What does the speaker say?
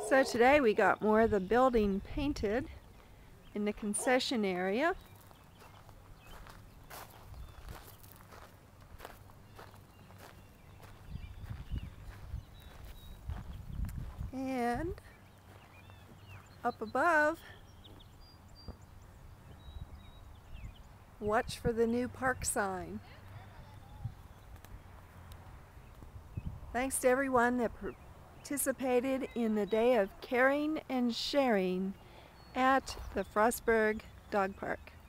So today we got more of the building painted in the concession area. And up above, watch for the new park sign. Thanks to everyone that participated in the day of caring and sharing at the Frostburg Dog Park.